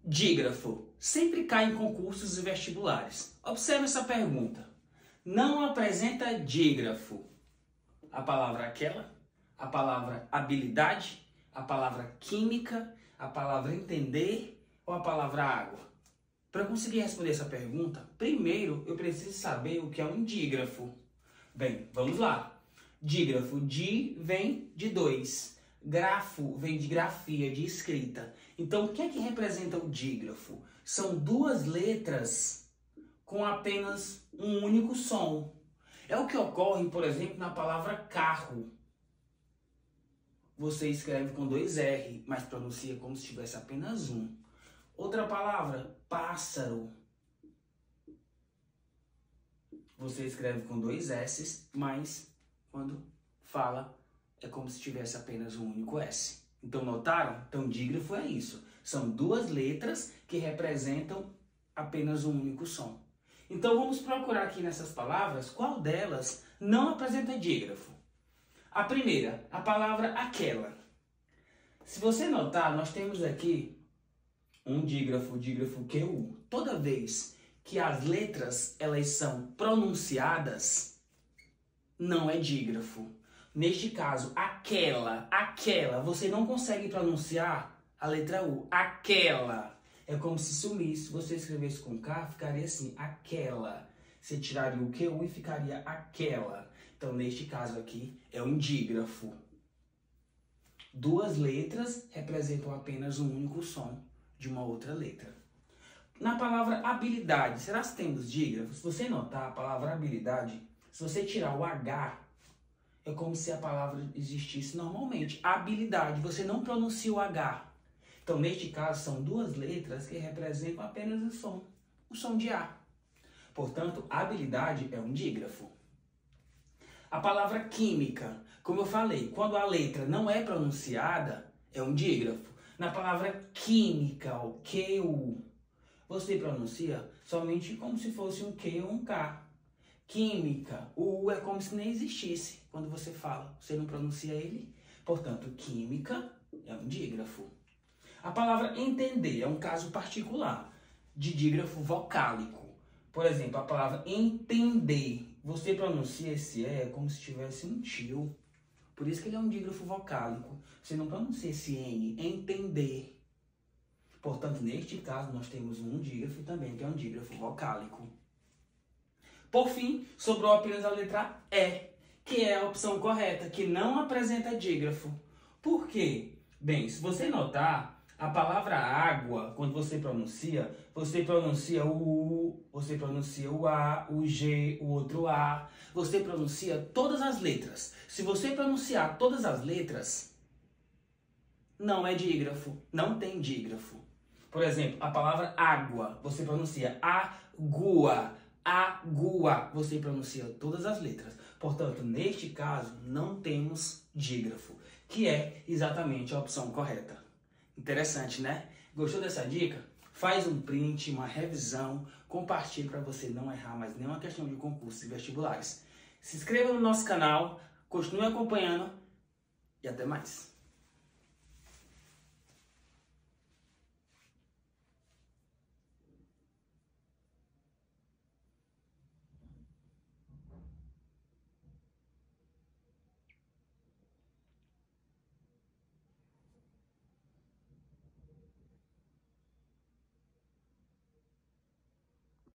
Dígrafo sempre cai em concursos e vestibulares. Observe essa pergunta. Não apresenta dígrafo a palavra aquela, a palavra habilidade, a palavra química, a palavra entender ou a palavra água? Para eu conseguir responder essa pergunta, primeiro eu preciso saber o que é um dígrafo. Bem, vamos lá. Dígrafo, di vem de dois. Grafo vem de grafia, de escrita. Então, o que é que representa o dígrafo? São duas letras com apenas um único som. É o que ocorre, por exemplo, na palavra carro. Você escreve com dois R, mas pronuncia como se tivesse apenas um. Outra palavra, pássaro. Você escreve com dois S, mas quando fala é como se tivesse apenas um único S. Então, notaram? Então, dígrafo é isso. São duas letras que representam apenas um único som. Então, vamos procurar aqui nessas palavras qual delas não apresenta dígrafo. A primeira, a palavra aquela. Se você notar, nós temos aqui um dígrafo, o dígrafo QU. Toda vez que as letras elas são pronunciadas, não é dígrafo. Neste caso, aquela, você não consegue pronunciar a letra U. Aquela. É como se sumisse. Se você escrevesse com K, ficaria assim, aquela. Você tiraria o QU e ficaria aquela. Então, neste caso aqui, é um dígrafo. Duas letras representam apenas um único som de uma outra letra. Na palavra habilidade, será que temos dígrafos? Se você notar a palavra habilidade, se você tirar o H, é como se a palavra existisse normalmente. Habilidade, você não pronuncia o H. Então, neste caso, são duas letras que representam apenas o som de A. Portanto, habilidade é um dígrafo. A palavra química, como eu falei, quando a letra não é pronunciada, é um dígrafo. Na palavra química, o QU, você pronuncia somente como se fosse um Q ou um K. Química, o U é como se nem existisse quando você fala. Você não pronuncia ele. Portanto, química é um dígrafo. A palavra entender é um caso particular de dígrafo vocálico. Por exemplo, a palavra entender. Você pronuncia esse E como se tivesse um tio. Por isso que ele é um dígrafo vocálico. Você não pronuncia esse N. Entender. Portanto, neste caso, nós temos um dígrafo também, que é um dígrafo vocálico. Por fim, sobrou apenas a letra E, que é a opção correta, que não apresenta dígrafo. Por quê? Bem, se você notar, a palavra água, quando você pronuncia o U, você pronuncia o A, o G, o outro A. Você pronuncia todas as letras. Se você pronunciar todas as letras, não é dígrafo, não tem dígrafo. Por exemplo, a palavra água, você pronuncia agua, agua, você pronuncia todas as letras. Portanto, neste caso, não temos dígrafo, que é exatamente a opção correta. Interessante, né? Gostou dessa dica? Faz um print, uma revisão, compartilhe para você não errar mais nenhuma questão de concursos e vestibulares. Se inscreva no nosso canal, continue acompanhando e até mais.